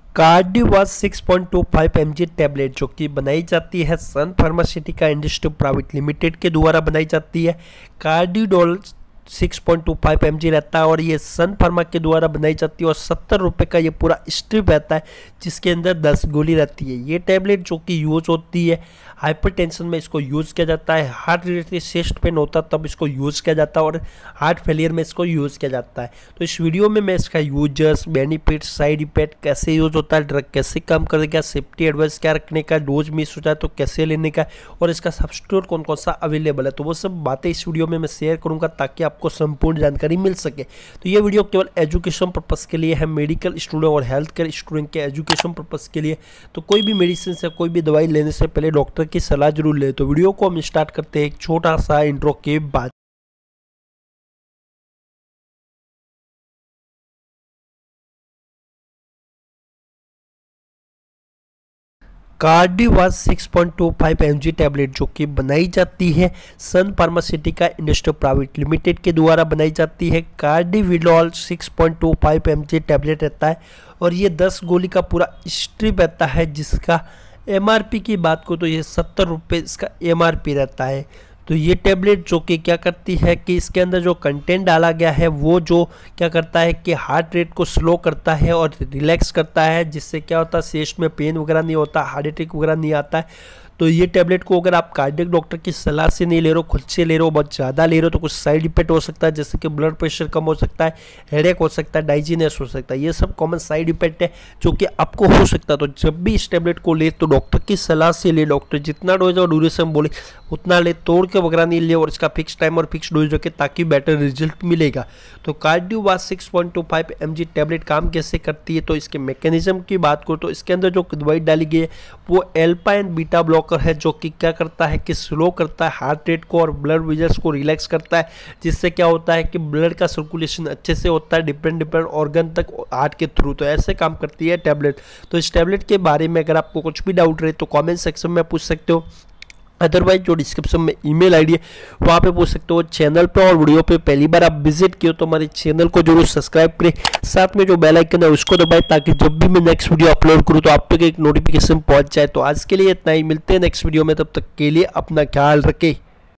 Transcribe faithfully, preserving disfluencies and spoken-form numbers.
कार्डिवाज six point two five M G tablet जो कि बनाई जाती है Sun pharmaceutical industry private limited के द्वारा बनाई जाती है। Carvedilol six point two five M G रहता है और ये सन फार्मा के द्वारा बनाई जाती है और सत्तर रुपये का ये पूरा स्ट्रिप रहता है जिसके अंदर दस गोली रहती है। ये टैबलेट जो कि यूज़ होती है हाइपरटेंशन में इसको यूज़ किया जाता है, हार्ट रिलेटेड चेस्ट पेन होता है तब इसको यूज़ किया जाता है और हार्ट फेलियर में इसको यूज़ किया जाता है। तो इस वीडियो में मैं इसका यूजर्स, बेनिफिट, साइड इफेक्ट, कैसे यूज़ होता है, ड्रग कैसे काम करेगा, सेफ्टी एडवाइस क्या रखने का, डोज मिस हो जाए तो कैसे लेने का और इसका सब्स्टिट्यूट कौन कौन सा अवेलेबल है, तो वो सब बातें इस वीडियो में मैं शेयर करूँगा ताकि आपको संपूर्ण जानकारी मिल सके। तो ये वीडियो केवल एजुकेशन पर्पज़ के लिए है, मेडिकल स्टूडेंट और हेल्थ केयर स्टूडेंट के एजुकेशन पर्पज़ के लिए। तो कोई भी मेडिसिन से कोई भी दवाई लेने से पहले डॉक्टर की सलाह जरूर ले। तो वीडियो को हम स्टार्ट करते हैं एक छोटा सा इंट्रो के बाद। Cardivas six point two five M G tablet जो कि बनाई जाती है Sun pharmaceutical industry private limited के द्वारा बनाई जाती है। Carvedilol six point two five M G tablet रहता है और ये दस गोली का पूरा स्ट्रिप रहता है जिसका एमआरपी की बात को तो ये सत्तर रुपये इसका एमआरपी रहता है। तो ये टैबलेट जो कि क्या करती है कि इसके अंदर जो कंटेंट डाला गया है वो जो क्या करता है कि हार्ट रेट को स्लो करता है और रिलैक्स करता है, जिससे क्या होता है चेस्ट में पेन वगैरह नहीं होता, हार्ट अटैक वगैरह नहीं आता है। तो ये टैबलेट को अगर आप कार्डियक डॉक्टर की सलाह से नहीं ले रहे हो, खुद से ले रहे हो, बहुत ज़्यादा ले रहे हो तो कुछ साइड इफेक्ट हो सकता है, जैसे कि ब्लड प्रेशर कम हो सकता है, हेडेक हो सकता है, डाइजीनेस हो सकता है। ये सब कॉमन साइड इफेक्ट है जो कि आपको हो सकता है। तो जब भी इस टैबलेट को ले तो डॉक्टर की सलाह से ले, डॉक्टर जितना डोज और ड्यूरेशन बोले उतना ले, तोड़ के वगैरह नहीं ले और इसका फिक्स टाइम और फिक्स डोज रखे ताकि बेटर रिजल्ट मिलेगा। तो Cardivas six point two five M G tablet काम कैसे करती है, तो इसके मैकेनिज्म की बात करो तो इसके अंदर जो दवाई डाली गई है वो एल्फा एंड बीटा ब्लॉकर है जो कि क्या करता है कि स्लो करता है हार्ट रेट को और ब्लड वेजल्स को रिलैक्स करता है, जिससे क्या होता है कि ब्लड का सर्कुलेशन अच्छे से होता है डिफरेंट डिफरेंट ऑर्गन तक हार्ट के थ्रू। तो ऐसे काम करती है टैबलेट। तो इस टैबलेट के बारे में अगर आपको कुछ भी डाउट रहे तो कमेंट सेक्शन में पूछ सकते हो, अदरवाइज जो डिस्क्रिप्शन में ईमेल आईडी है वहाँ पे पूछ सकते हो। चैनल पे और वीडियो पे पहली बार आप विजिट किए तो हमारे चैनल को जरूर सब्सक्राइब करें, साथ में जो बेल आइकन है उसको दबाएं ताकि जब भी मैं नेक्स्ट वीडियो अपलोड करूँ तो आप तक एक नोटिफिकेशन पहुँच जाए। तो आज के लिए इतना ही, मिलते हैं नेक्स्ट वीडियो में, तब तक के लिए अपना ख्याल रखें।